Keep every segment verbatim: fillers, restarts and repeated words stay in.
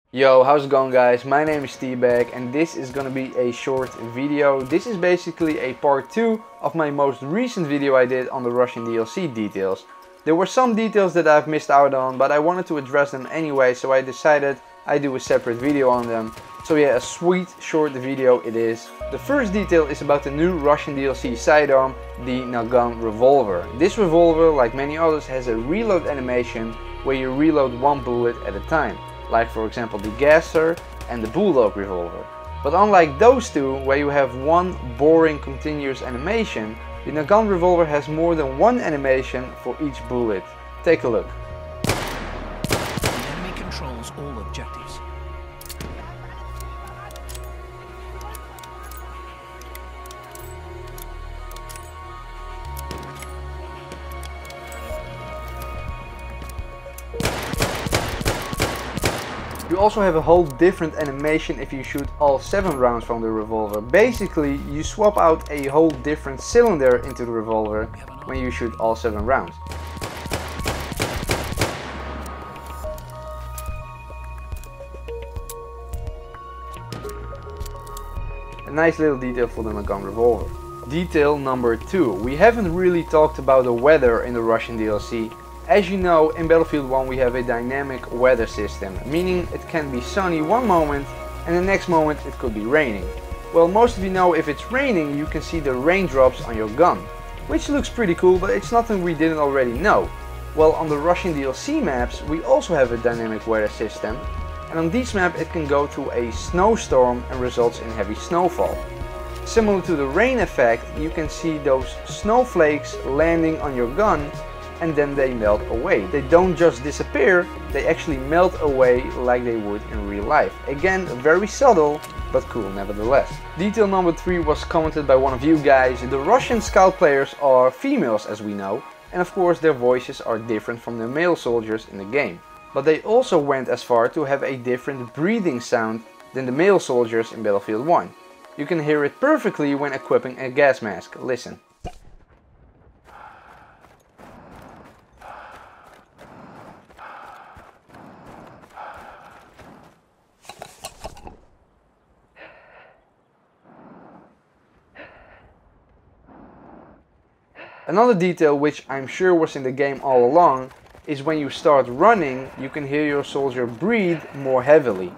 Yo, how's it going guys? My name is Tbag and this is gonna be a short video. This is basically a part two of my most recent video I did on the Russian D L C details. There were some details that I've missed out on, but I wanted to address them anyway, so I decided I'd do a separate video on them. So yeah, a sweet short video it is. The first detail is about the new Russian D L C sidearm, the Nagant revolver. This revolver, like many others, has a reload animation where you reload one bullet at a time, like for example the Gasser and the Bulldog revolver. But unlike those two, where you have one boring continuous animation, the Nagant revolver has more than one animation for each bullet. Take a look. The enemy controls all objectives. You also have a whole different animation if you shoot all seven rounds from the revolver. Basically, you swap out a whole different cylinder into the revolver when you shoot all seven rounds. A nice little detail for the Nagant revolver. Detail number two. We haven't really talked about the weather in the Russian D L C. As you know, in Battlefield one we have a dynamic weather system, meaning it can be sunny one moment and the next moment it could be raining. Well, most of you know if it's raining you can see the raindrops on your gun, which looks pretty cool, but it's nothing we didn't already know. Well, on the Russian D L C maps we also have a dynamic weather system, and on these maps it can go to a snowstorm and results in heavy snowfall. Similar to the rain effect, you can see those snowflakes landing on your gun and then they melt away. They don't just disappear, they actually melt away like they would in real life. Again, very subtle, but cool nevertheless. Detail number three was commented by one of you guys. The Russian scout players are females, as we know, and of course their voices are different from the male soldiers in the game. But they also went as far to have a different breathing sound than the male soldiers in Battlefield one. You can hear it perfectly when equipping a gas mask. Listen. Another detail which I'm sure was in the game all along is when you start running you can hear your soldier breathe more heavily.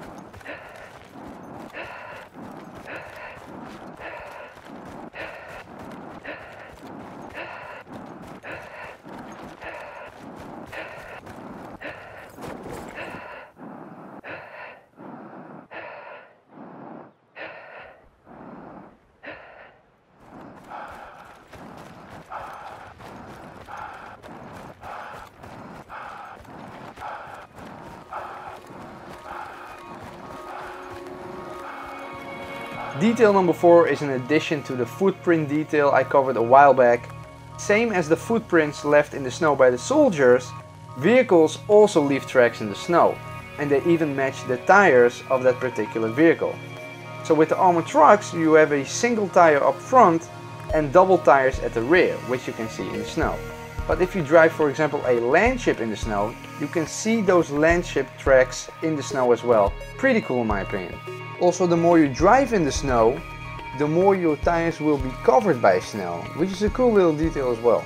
Detail number four is an addition to the footprint detail I covered a while back. Same as the footprints left in the snow by the soldiers, vehicles also leave tracks in the snow, and they even match the tires of that particular vehicle. So with the armored trucks you have a single tire up front and double tires at the rear, which you can see in the snow. But if you drive for example a land ship in the snow, you can see those land ship tracks in the snow as well. Pretty cool in my opinion. Also, the more you drive in the snow, the more your tires will be covered by snow, which is a cool little detail as well.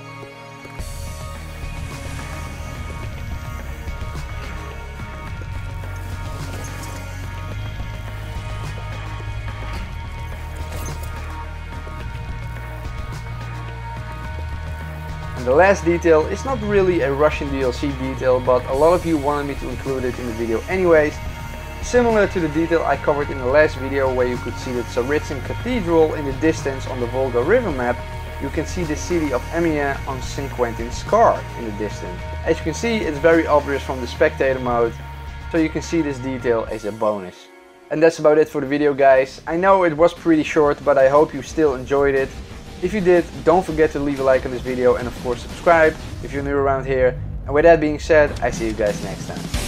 And the last detail is not really a Russian D L C detail, but a lot of you wanted me to include it in the video anyways. Similar to the detail I covered in the last video where you could see the Tsaritsyn Cathedral in the distance on the Volga River map, you can see the city of Amiens on Saint Quentin's Scar in the distance. As you can see, it's very obvious from the spectator mode, so you can see this detail as a bonus. And that's about it for the video guys. I know it was pretty short, but I hope you still enjoyed it. If you did, don't forget to leave a like on this video and of course subscribe if you're new around here. And with that being said, I see you guys next time.